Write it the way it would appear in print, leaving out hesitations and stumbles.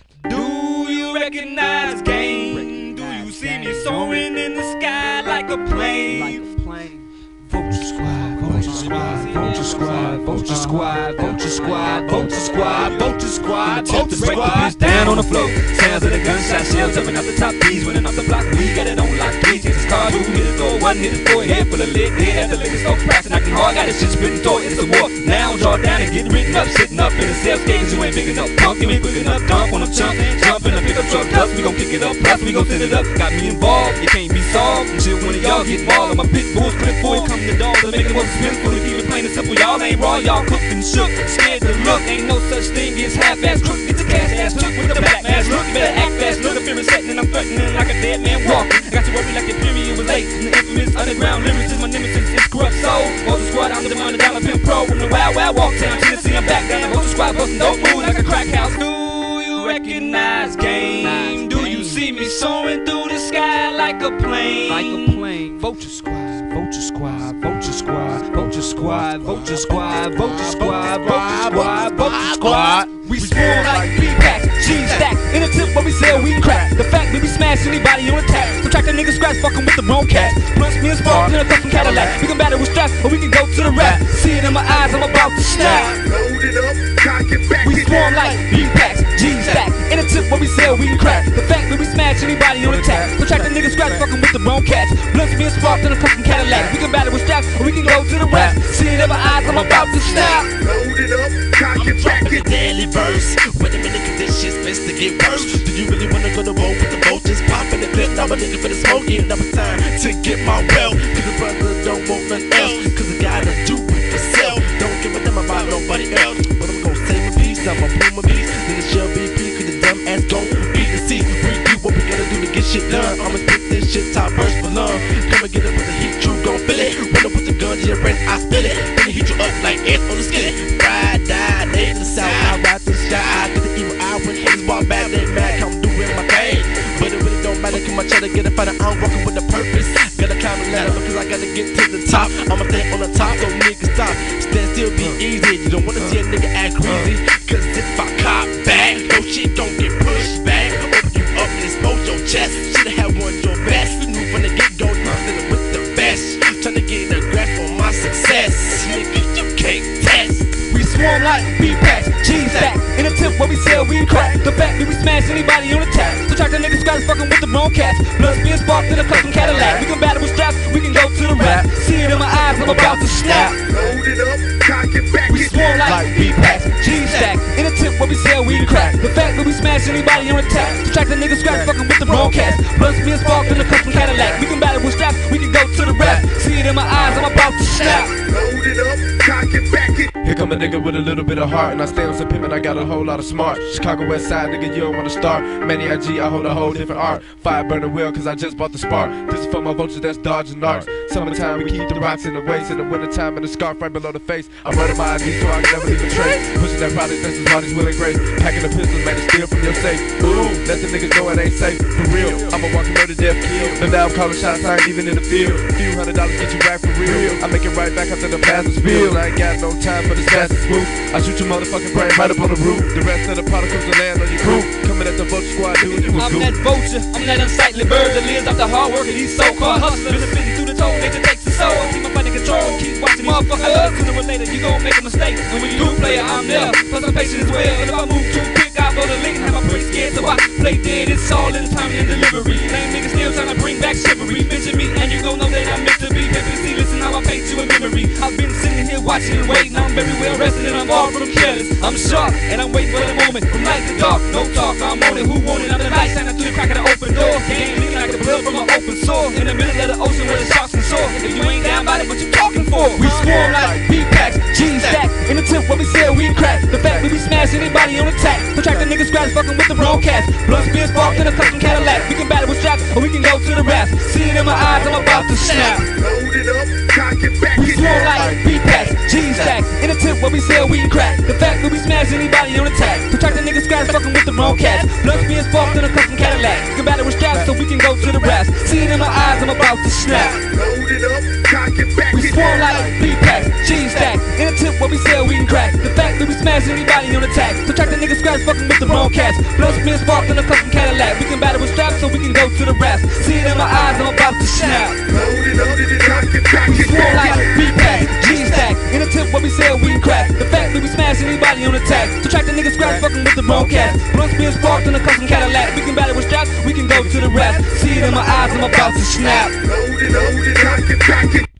Do you recognize game? Do you see me soaring in the sky like a plane? Vulture Squad, Vulture Squad, Vulture Squad, Vulture Squad, Vulture Squad, Vulture Squad, Vulture Squad, Vulture Squad. Break the bitch down on the floor. Sounds of the gunshot shells jumping off the top keys, running off the block. We got it on lock. Three Jesus car, two hit his door, one hit his boy, head full of lead. Head at the liquor store, cracks and knocking hard. Got this shit spitting toy. It's a war. Now draw down and get written up, sitting up in the cell, scared 'cause you ain't big enough. Punk, you ain't quick enough. Dump on them chump, jump in the pickup truck. Plus we gon' kick it up, plus we gon' send it up. Got me involved, it can't be solved until one of y'all get mauled. On my pit bulls, clip boy, come the dog to make it more suspenseful. To keep it plain and simple, y'all ain't raw, y'all cooked and shook. Scared to look, ain't no such thing as half-ass crook. Get your cash ass took with the black mask look. You better act fast, look, the fear is setting and I'm threatening like a dead man walking. I got you worried like your period was late. And the infamous underground lyrics is my nemesis, it's corrupt soul. Vulture Squad, I'm the $100 pimp pro. From the Wild Wild Walk Town, Tennessee, I'm back down. The Vulture Squad bustin' dope moves like a crack house. Do you recognize game? Do you see me soaring through the sky like a plane? Like a plane. Vulture Squad, Vulture Squad, Vulture Squad, Vulture Squad, Vulture Squad, Vulture Squad, Vulture Squad, Vulture Squad. We swarm like P-packs, jeans stacked. In the tip where we sell, we crack. The fact that we smash anybody on attack. Subtract that nigga scratch, fucking with the wrong cat. Blunts me and spark in a custom Cadillac. We can battle with straps, or we can go to the rap. See it in my eyes, I'm about to snap. Load it up, cock it back. We swarm like P-packs, jeans stacked. In the tip where we sell, we crack. The fact that we smash anybody on attack. Subtract that nigga scratch, fucking with the wrong cats. Blunts me and spark in a custom Cadillac. We can battle with straps, or we can go to the rap. See it in my eyes, I'm about to snap. Load it up, cock it back. A daily verse. Wait a minute, cause this shit's best to get worse. Do you really wanna go to war with the vultures? Poppin' the clip, now I'm looking for the smoke. Yeah, now it's time to get my wealth. Cause the brother don't want nothing else. Cause I gotta do it for self. Don't give a damn about nobody else. But I'm gonna save my piece, I'ma pull my piece. Then it shall be free, cause the dumb ass gon' be the seat. We do what we gotta do to get shit done. I'ma spit this shit top verse for love. Come and get it with the heat, you gon' feel it. Run up with the gun to your brain, I spill it. Then it heat you up like ants on the skillet. Ride, die, lay to the south, I ride this shot. I get the evil eye when haters walk back, they mad, come doing my thing. But it really don't matter, cause my cheddar get it fighter, I'm walking with a purpose. Gotta climb the ladder, because I gotta get to the top. I'ma stay on the top, so niggas stop. Stand still, be easy. You don't wanna see a nigga act crazy. Cause if I cop back, no shit gon' get pushed back. Open you up and expose your chest. Shoulda had one your best. We knew from the get-go, nothing with the best. Tryna get a grasp on my success. Nigga, you can't test. We swarm like P-packs, jeans stacked. In the tip where we sell, we crack. The fact that we smash anybody on attack. Subtract that nigga scratch, fucking with the wrong cats. Blunts being sparked in a custom Cadillac. We can battle with straps, we can go to the rap. See it in my eyes, I'm about to snap. Load it up, cock it back. We swarm like P-packs, jeans stacked. In the tip where we sell, we crack. The fact that we smash anybody on attack. Subtract that nigga scratch, fucking with the wrong cats. Blunts being sparked in a custom Cadillac. We can battle with straps, we can go to the rap. See it in my eyes, I'm about to snap. Load it up, cock it back. Here come a nigga with a little bit of heart, and I stay on some pimp and I got a whole lot of smart. Chicago West Side, nigga, you don't wanna start. Manny IG, I hold a whole different art. Fire burning well, cause I just bought the spark. This is for my vultures that's dodging arts. Summertime, we keep the rocks in the waist. In the wintertime, and the scarf right below the face. I'm running my ID so I can never leave a trace. Pushing that product that's as hard as Will and Grace. Packing the pistols, man, to steal from your safe. Ooh, let the niggas know it ain't safe. For real, I'm a walking murder, death, kill. But now I'm calling shots, I ain't even in the field. Few $100 get you back for real. I make it right back after the past is spilled. I ain't got no time for this fast and smooth. I shoot your motherfucking brain right up on the roof. The rest of the particles will land on your crew. Coming at the Vulture Squad, dude, you was I'm cool. that vulture, I'm that unsightly bird that lives off the hard work of these so-called hustlers. Been spitting through the toe, nature takes the soul. Keep my fighting control, keep watching motherfucker up. Sooner or later, you gon' make a mistake. And when you do play it, I'm there. Plus I'm patient as well. And if I move too quick, I blow the lick and have my pretty scared. So I play dead, it's all in the timing and delivery. Lame niggas still trying to bring back chivalry. Mention me and you gon' know that I'm meant to be. Pimpin' see, listen how I paint you a memory. I've been sitting here watching and waiting. I'm very well rested and I'm far from careless. I'm sharp and I'm waiting for the moment. From light to dark, no talk, I'm on it. Who want it? I'm the light shining through the crack of the open door. Game leaking like the blood from an open sore. In the middle of the ocean where the sharks can soar. If you ain't down about it, what you talking for? We swarm like P-packs, jeans stacked. In the tip where we sell, we crack. The fact that we smash anybody on attack. Subtract the nigga scratch, fucking with the wrong cats. Blunts being sparked in a custom Cadillac. We can battle with straps, or we can go to the rap. See it in my eyes, I'm about to snap. Load it up, cock it back. We swarm like P-packs, G stack. In a tip where we sell weed and crack. The fact that we smash anybody on attack. Subtract the nigga scratch fucking with the wrong cats. Blood being sparked in a custom Cadillac. You can battle with straps so we can go to the raps. See it in my eyes, I'm about to snap. Load it up, cock it back. We swarm like B-packs, G-stack. In a tip where we sell weed and crack. The fact that we smash anybody on attack. Subtract the nigga scratch fucking with the wrong cats. Blood being sparked in a custom Cadillac. We can battle with straps so we can go to the raps. See it in my eyes, I'm about to snap. Load it up, cock it back. We swarm like B-packs, G-stack. In a tip where we sell weed and crack. The fact that we smash anybody on attack. Subtract the nigga scratch fucking with the wrong cats. Blood being sparked in a custom Cadillac. We can battle with straps, we can go to the raps. See it in my eyes, I'm about to snap. Load it up, cock it back.